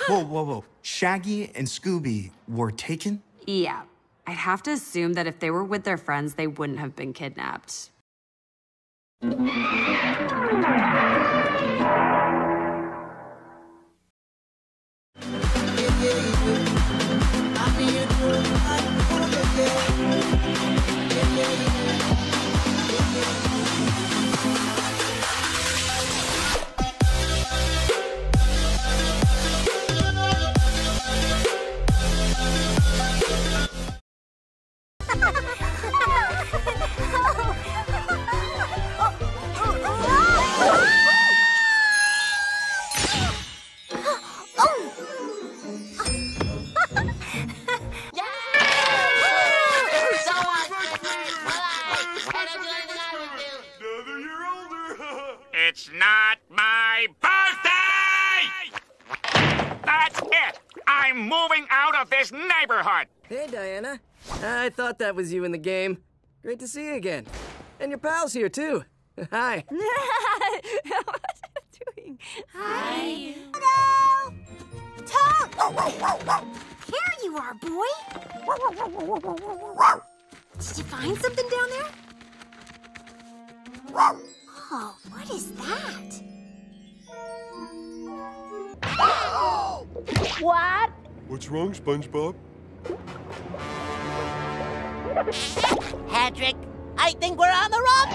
Whoa, whoa, whoa. Shaggy and Scooby were taken? Yeah. I'd have to assume that if they were with their friends, they wouldn't have been kidnapped. It's not my birthday! That's it! I'm moving out of this neighborhood! Hey, Diana. I thought that was you in the game. Great to see you again. And your pal's here, too. Hi. What are you doing? Hi. Hello! Tom! Here you are, boy. Did you find something down there? Oh, what is that? What? What's wrong, SpongeBob? Patrick, I think we're on the wrong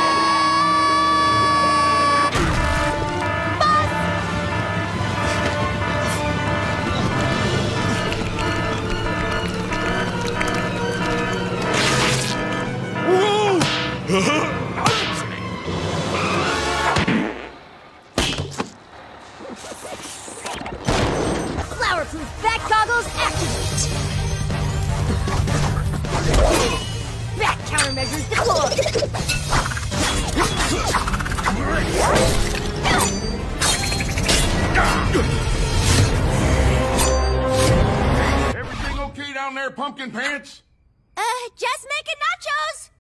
Whoa! Flower-proof back goggles activate! Back countermeasures deployed! Everything okay down there, Pumpkin Pants? Just making nachos!